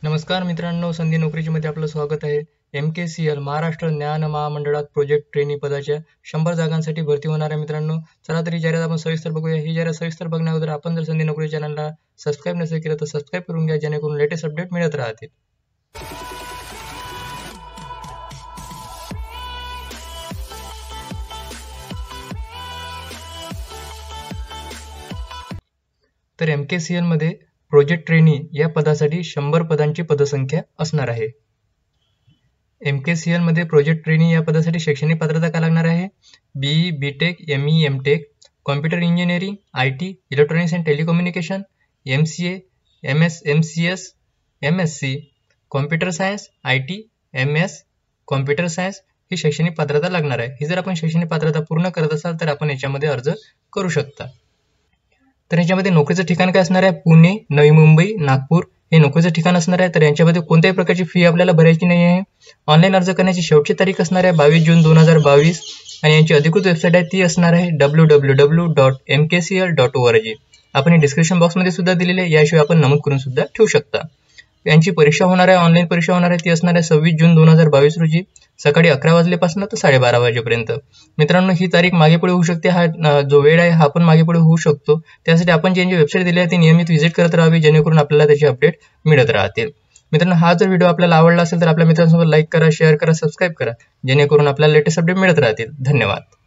नमस्कार मित्रांनो, संधी नोकरीमध्ये आपलं स्वागत आहे. MKCL महाराष्ट्र ज्ञान महामंडळात प्रोजेक्ट ट्रेनी पदाच्या 100 जागांसाठी भरती होणार आहे मित्रांनो. चला तरी जाहिरात आपण सविस्तर बघूया. ही जाहिरात सविस्तर बघण्याअगोदर आपण जर संधी नोकरी चॅनलला सबस्क्राईब नसेल केलं तर सबस्क्राईब करून घ्या, जेणेकरून लेटेस्ट अपडेट मिळत राहतील. तर MKCL मध्ये प्रोजेक्ट ट्रेनी या पदासाठी 100 पदांची पदसंख्या असणार आहे. MKCL मध्ये प्रोजेक्ट ट्रेनी या पदासाठी शैक्षणिक पात्रता काय लागणार आहे? BE, BTech, ME, MTech, computer engineering, IT, electronics and telecommunication, MCA, MS, MCS, MSc, computer science, IT, MS, computer science ही शैक्षणिक पात्रता लागणार आहे. ही जर आपण शैक्षणिक पात्रता पूर्ण करत असाल तर आपण याच्यामध्ये अर्ज करू शकता. तर याच्यामध्ये नोकरीचं ठिकाण काय असणार आहे? पुणे, नवी मुंबई, नागपूर हे नोकरीचं ठिकाण असणार आहे. तर यांच्यामध्ये कोणत्याही प्रकारची फी आपल्याला भरायची नाही आहे. ऑनलाईन अर्ज करण्याची शेवटची तारीख असणार आहे 22 जून 2022 आणि यांची अधिकृत वेबसाईट आहे ती असणार आहे www.mkcl.org. आपण डिस्क्रिप्शन बॉक्समध्ये सुद्धा दिलेले आहे, याशिवाय आपण नमूद करून सुद्धा ठेवू शकता. यांची परीक्षा होणार आहे, ऑनलाईन परीक्षा होणार आहे, ती असणार आहे 26 जून 2022 रोजी सकाळी 11 वाजल्यापासून तर 12:30 वाजेपर्यंत. मित्रांनो, ही तारीख मागे पुढे होऊ शकते. हा जो वेळ आहे हा पण मागे पुढे होऊ शकतो. त्यासाठी आपण जी वेबसाईट दिली आहे ती नियमित व्हिजिट करत राहावी, जेणेकरून आपल्याला त्याची अपडेट मिळत राहतील. मित्रांनो, हा जर व्हिडिओ आपल्याला आवडला असेल तर आपल्या मित्रांसोबत लाईक करा, शेअर करा, सबस्क्राईब करा, जेणेकरून आपल्याला लेटेस्ट अपडेट मिळत राहतील. धन्यवाद.